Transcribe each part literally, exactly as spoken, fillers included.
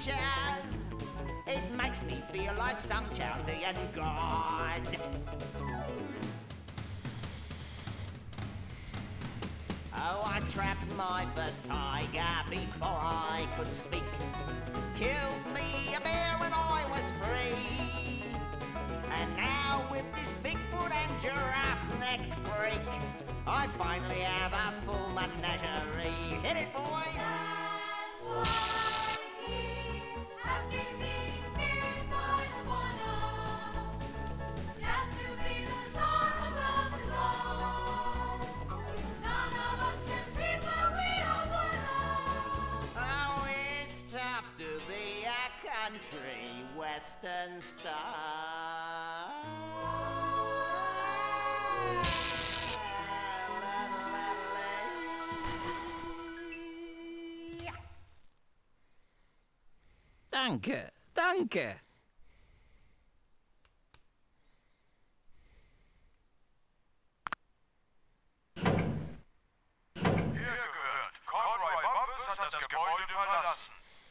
adventures. It makes me feel like some Chaldean god. Oh, I trapped my first tiger before I could speak. Killed me a bear when I was three. And now with this Bigfoot and giraffe-necked freak, I finally have a full menagerie. Hit it, boys! That's why he's happy being feared by the one just to be the sorrow of us all. None of us can be what we all want. Oh, it's tough to be a country western star. Danke, danke. Hier gehört. Conroy Bubbles hat das Gebäude verlassen.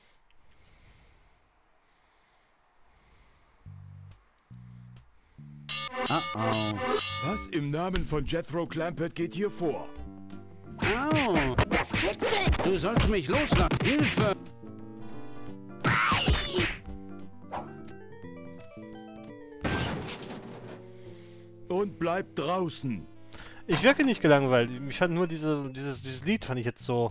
Uh-oh. Was im Namen von Jethro Clampett geht hier vor? Au! Das kitzelt! Du sollst mich loslassen. Hilfe! Und bleibt draußen. Ich wirke nicht gelangweilt. Ich fand nur diese, dieses, dieses Lied fand ich jetzt so...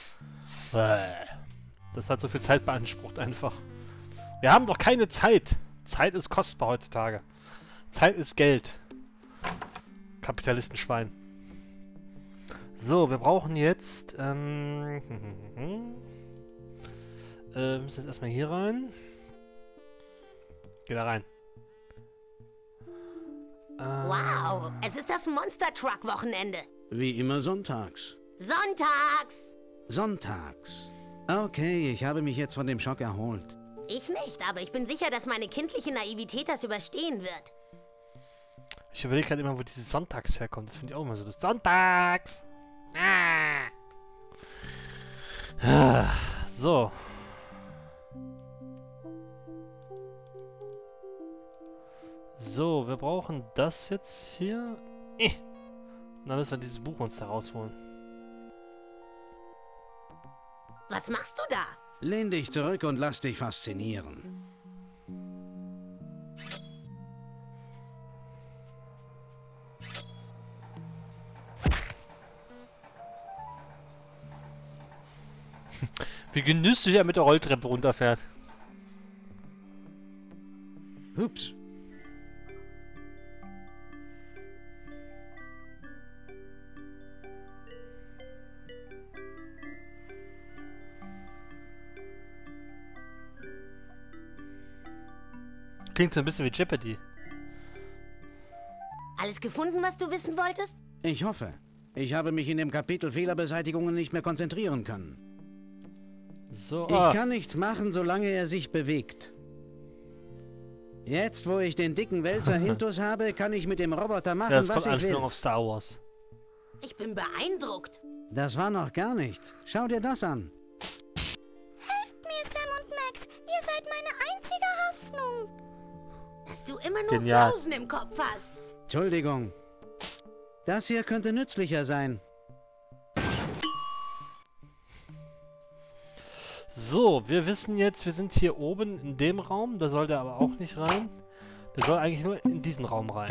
Das hat so viel Zeit beansprucht einfach. Wir haben doch keine Zeit. Zeit ist kostbar heutzutage. Zeit ist Geld. Kapitalistenschwein. So, wir brauchen jetzt... Ähm, äh, müssen jetzt erstmal hier rein. Geh da rein. Wow, es ist das Monster Truck Wochenende. Wie immer sonntags. Sonntags. Sonntags. Okay, ich habe mich jetzt von dem Schock erholt. Ich nicht, aber ich bin sicher, dass meine kindliche Naivität das überstehen wird. Ich überlege gerade immer, wo dieses Sonntags herkommt. Das finde ich auch immer so lustig. Sonntags! Ah. Ah, so. So, wir brauchen das jetzt hier. Eh. Und dann müssen wir dieses Buch uns da rausholen. Was machst du da? Lehn dich zurück und lass dich faszinieren. Wie genüsslich er mit der Rolltreppe runterfährt. Ups. Klingt so ein bisschen wie Jeopardy. Alles gefunden, was du wissen wolltest? Ich hoffe. Ich habe mich in dem Kapitel Fehlerbeseitigungen nicht mehr konzentrieren können. So, Ich ah. kann nichts machen, solange er sich bewegt. Jetzt, wo ich den dicken Wälzer Intus habe, kann ich mit dem Roboter machen, Ja, das was kommt ich Anspielung will. auf Star Wars. Ich bin beeindruckt. Das war noch gar nichts. Schau dir das an. Helft mir, Sam und Max. Ihr seid meine einzige Hoffnung. Dass du immer nur Genial. Flausen im Kopf hast. Entschuldigung. Das hier könnte nützlicher sein. So, wir wissen jetzt, wir sind hier oben in dem Raum. Da soll der aber auch nicht rein. Der soll eigentlich nur in diesen Raum rein.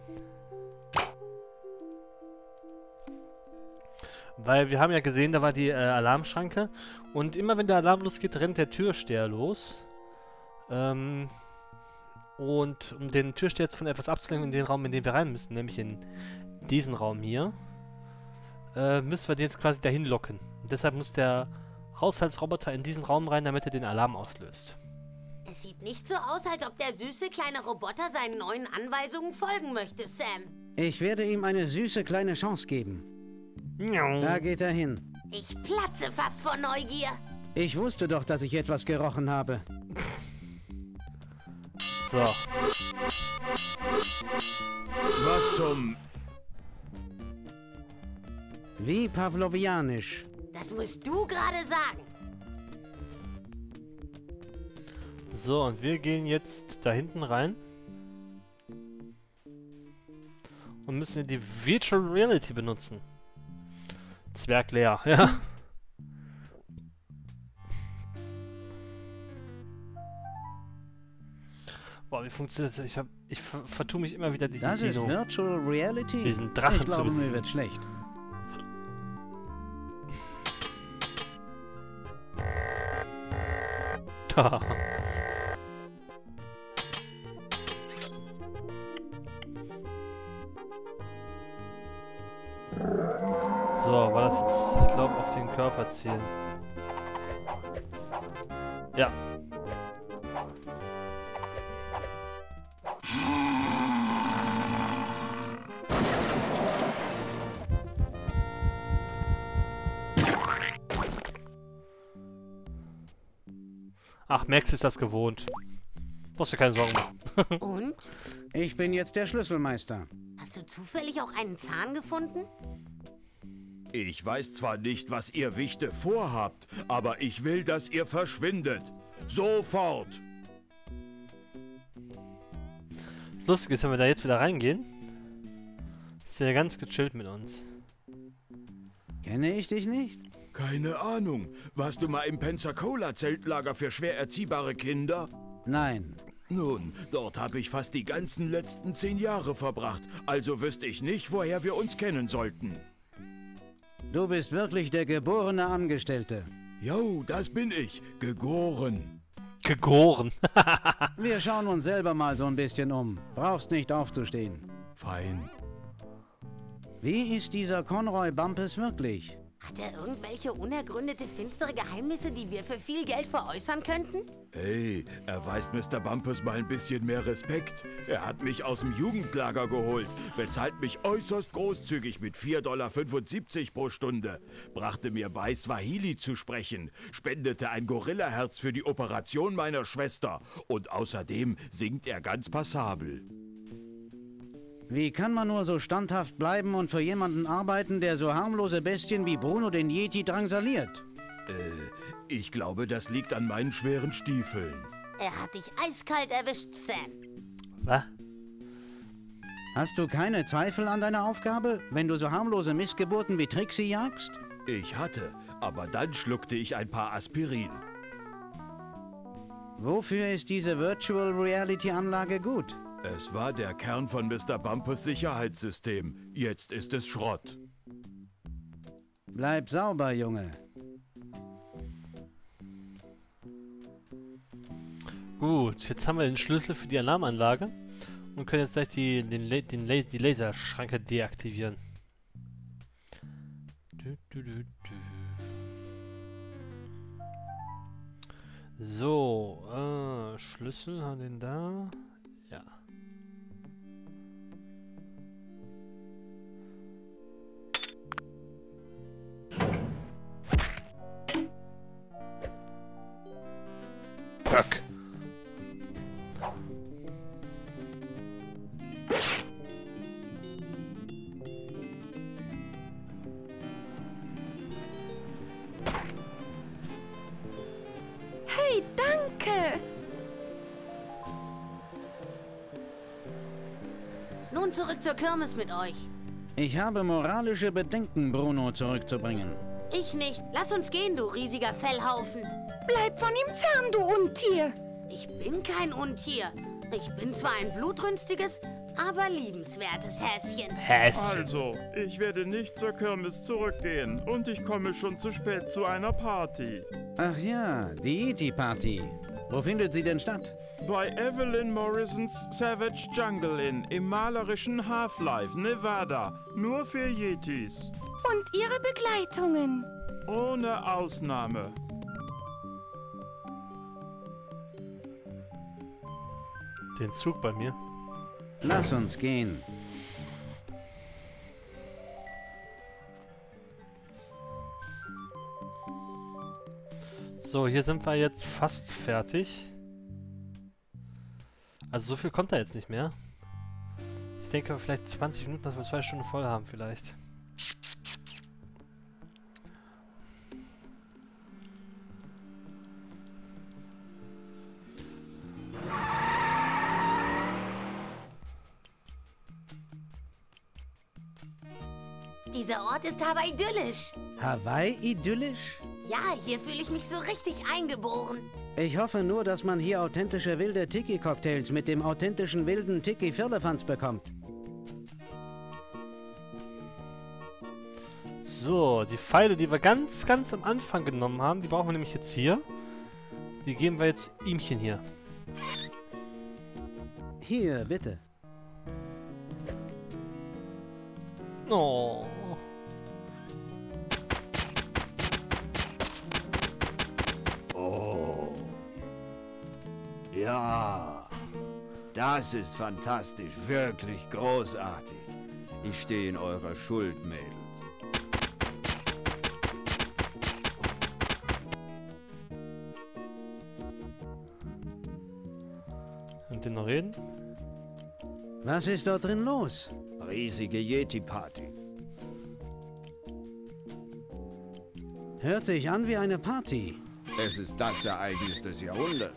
Weil wir haben ja gesehen, da war die äh, Alarmschranke. Und immer wenn der Alarm losgeht, rennt der Türsteher los. Ähm... Und um den Türsteher jetzt von etwas abzulenken in den Raum, in den wir rein müssen, nämlich in diesen Raum hier, äh, müssen wir den jetzt quasi dahin locken. Und deshalb muss der Haushaltsroboter in diesen Raum rein, damit er den Alarm auslöst. Es sieht nicht so aus, als ob der süße kleine Roboter seinen neuen Anweisungen folgen möchte, Sam. Ich werde ihm eine süße kleine Chance geben. Da geht er hin. Ich platze fast vor Neugier. Ich wusste doch, dass ich etwas gerochen habe. So. Was zum... Wie pavlovianisch. Das musst du gerade sagen. So, und wir gehen jetzt da hinten rein. Und müssen die Virtual Reality benutzen. Zwerg leer, ja. Boah, wie funktioniert das? Ich, hab, ich ver vertue mich immer wieder diesen Das ist Dino, Virtual Reality? diesen Drachen Ich zu glaube, mir besiegen. wird schlecht. So, war das jetzt, ich glaube, auf den Körper zielen. Ja. Ach, Max ist das gewohnt. Musst dir keine Sorgen machen. Und? Ich bin jetzt der Schlüsselmeister. Hast du zufällig auch einen Zahn gefunden? Ich weiß zwar nicht, was ihr Wichte vorhabt, aber ich will, dass ihr verschwindet. Sofort! Das Lustige ist, wenn wir da jetzt wieder reingehen, ist er ganz gechillt mit uns. Kenne ich dich nicht? Keine Ahnung. Warst du mal im Pensacola-Zeltlager für schwer erziehbare Kinder? Nein. Nun, dort habe ich fast die ganzen letzten zehn Jahre verbracht, also wüsste ich nicht, woher wir uns kennen sollten. Du bist wirklich der geborene Angestellte. Jo, das bin ich. Gegoren. Gegoren. Wir schauen uns selber mal so ein bisschen um. Brauchst nicht aufzustehen. Fein. Wie ist dieser Conroy Bumpus wirklich? Hat er irgendwelche unergründete, finstere Geheimnisse, die wir für viel Geld veräußern könnten? Hey, erweist Mister Bumpus mal ein bisschen mehr Respekt. Er hat mich aus dem Jugendlager geholt, bezahlt mich äußerst großzügig mit vier Komma fünfundsiebzig Dollar pro Stunde, brachte mir bei, Swahili zu sprechen, spendete ein Gorillaherz für die Operation meiner Schwester und außerdem singt er ganz passabel. Wie kann man nur so standhaft bleiben und für jemanden arbeiten, der so harmlose Bestien wie Bruno den Yeti drangsaliert? Äh, ich glaube, das liegt an meinen schweren Stiefeln. Er hat dich eiskalt erwischt, Sam. Was? Hast du keine Zweifel an deiner Aufgabe, wenn du so harmlose Missgeburten wie Trixie jagst? Ich hatte, aber dann schluckte ich ein paar Aspirin. Wofür ist diese Virtual Reality Anlage gut? Es war der Kern von Mister Bumpus Sicherheitssystem. Jetzt ist es Schrott. Bleib sauber, Junge. Gut, jetzt haben wir den Schlüssel für die Alarmanlage und können jetzt gleich die, den, La den La die Laserschranke deaktivieren. Du, du, du, du. So, äh, Schlüssel haben wir den da. Ja. Fuck. Hey, danke! Nun zurück zur Kirmes mit euch. Ich habe moralische Bedenken, Bruno zurückzubringen. Ich nicht. Lass uns gehen, du riesiger Fellhaufen. Bleib von ihm fern, du Untier! Ich bin kein Untier. Ich bin zwar ein blutrünstiges, aber liebenswertes Häschen. Häschen. Also, ich werde nicht zur Kirmes zurückgehen und ich komme schon zu spät zu einer Party. Ach ja, die Yeti-Party. Wo findet sie denn statt? Bei Evelyn Morrisons Savage Jungle Inn im malerischen Half-Life, Nevada. Nur für Yetis. Und ihre Begleitungen. Ohne Ausnahme. Den Zug bei mir. Lass uns gehen. So, hier sind wir jetzt fast fertig. Also so viel kommt da jetzt nicht mehr. Ich denke vielleicht zwanzig Minuten, dass wir zwei Stunden voll haben vielleicht. Dieser Ort ist aber idyllisch. Hawaii idyllisch? Ja, hier fühle ich mich so richtig eingeboren. Ich hoffe nur, dass man hier authentische wilde Tiki-Cocktails mit dem authentischen wilden Tiki-Firlefanz bekommt. So, die Pfeile, die wir ganz, ganz am Anfang genommen haben, die brauchen wir nämlich jetzt hier. Die geben wir jetzt ihmchen hier. Hier, bitte. Oh. Oh. Ja. Das ist fantastisch. Wirklich großartig. Ich stehe in eurer Schuld, Mädels. Und den noch reden? Was ist dort drin los? Riesige Yeti-Party. Hört sich an wie eine Party. Es ist das Ereignis des Jahrhunderts.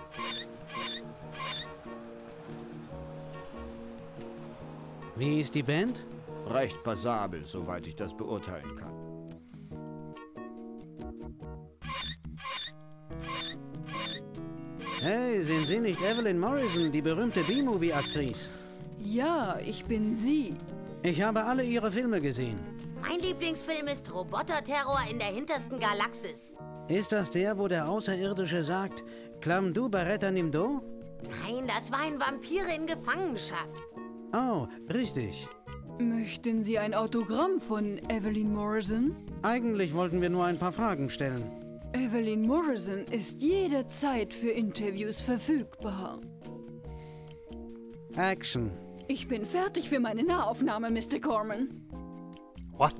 Wie ist die Band? Recht passabel, soweit ich das beurteilen kann. Hey, sind Sie nicht Evelyn Morrison, die berühmte B-Movie-Aktrice? Ja, ich bin sie. Ich habe alle Ihre Filme gesehen. Mein Lieblingsfilm ist Roboterterror in der hintersten Galaxis. Ist das der, wo der Außerirdische sagt, Clam du Baretta nimm do? Nein, das war ein Vampire in Gefangenschaft. Oh, richtig. Möchten Sie ein Autogramm von Evelyn Morrison? Eigentlich wollten wir nur ein paar Fragen stellen. Evelyn Morrison ist jederzeit für Interviews verfügbar. Action. Ich bin fertig für meine Nahaufnahme, Mister Corman. What?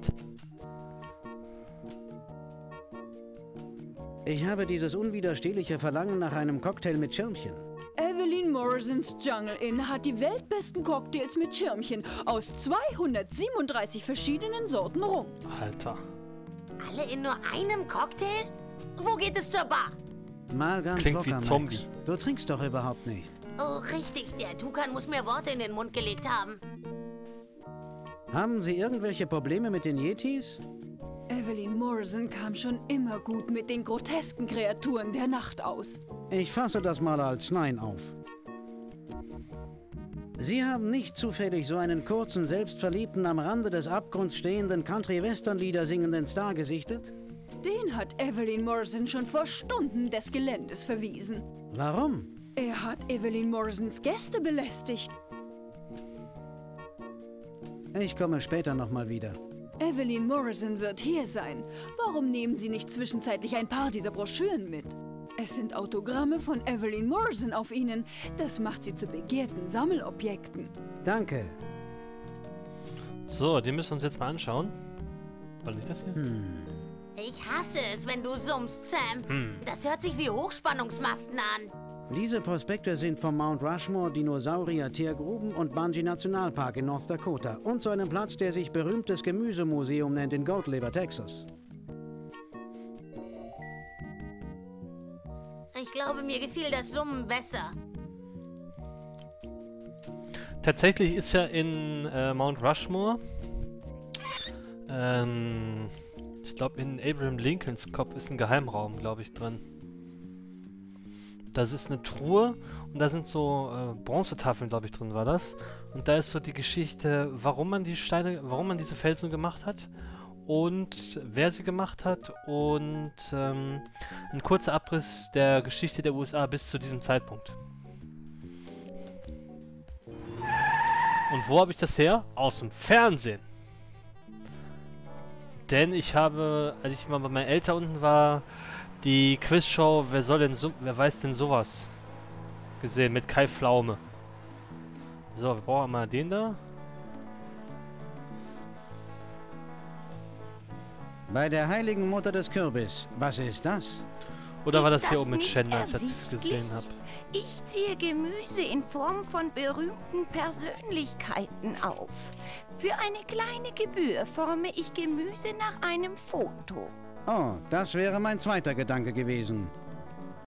Ich habe dieses unwiderstehliche Verlangen nach einem Cocktail mit Schirmchen. Evelyn Morrisons Jungle Inn hat die weltbesten Cocktails mit Schirmchen aus zweihundertsiebenunddreißig verschiedenen Sorten rum. Alter. Alle in nur einem Cocktail? Wo geht es zur Bar? Mal ganz Klingt locker, wie Zombie. Max. Du trinkst doch überhaupt nicht. Oh, richtig. Der Tukan muss mir Worte in den Mund gelegt haben. Haben Sie irgendwelche Probleme mit den Yetis? Evelyn Morrison kam schon immer gut mit den grotesken Kreaturen der Nacht aus. Ich fasse das mal als Nein auf. Sie haben nicht zufällig so einen kurzen, selbstverliebten, am Rande des Abgrunds stehenden Country-Western-Lieder singenden Star gesichtet? Den hat Evelyn Morrison schon vor Stunden des Geländes verwiesen. Warum? Er hat Evelyn Morrisons Gäste belästigt. Ich komme später nochmal wieder. Evelyn Morrison wird hier sein. Warum nehmen Sie nicht zwischenzeitlich ein paar dieser Broschüren mit? Es sind Autogramme von Evelyn Morrison auf ihnen. Das macht sie zu begehrten Sammelobjekten. Danke. So, den müssen wir uns jetzt mal anschauen. War nicht das hier? Hm. Ich hasse es, wenn du summst, Sam. Hm. Das hört sich wie Hochspannungsmasten an. Diese Prospekte sind vom Mount Rushmore, Dinosaurier-Tiergruben und Bungie-Nationalpark in North Dakota und zu einem Platz, der sich berühmtes Gemüsemuseum nennt in Goat River, Texas. Ich glaube, mir gefiel das Summen besser. Tatsächlich ist ja in äh, Mount Rushmore, ähm, ich glaube in Abraham Lincolns Kopf ist ein Geheimraum, glaube ich, drin. Das ist eine Truhe und da sind so äh, Bronzetafeln, glaube ich, drin war das. Und da ist so die Geschichte, warum man die Steine, warum man diese Felsen gemacht hat und wer sie gemacht hat und ähm, ein kurzer Abriss der Geschichte der U S A bis zu diesem Zeitpunkt. Und wo habe ich das her? Aus dem Fernsehen. Denn ich habe, als ich mal bei meinen Eltern unten war, die Quizshow, wer soll denn so, wer weiß denn sowas? Gesehen, mit Kai Pflaume. So, wir brauchen mal den da. Bei der heiligen Mutter des Kürbis. Was ist das? Oder war Ist das hier das oben mit nicht Chandler, als ich das ersichtlich? gesehen habe? Ich ziehe Gemüse in Form von berühmten Persönlichkeiten auf. Für eine kleine Gebühr forme ich Gemüse nach einem Foto. Oh, das wäre mein zweiter Gedanke gewesen.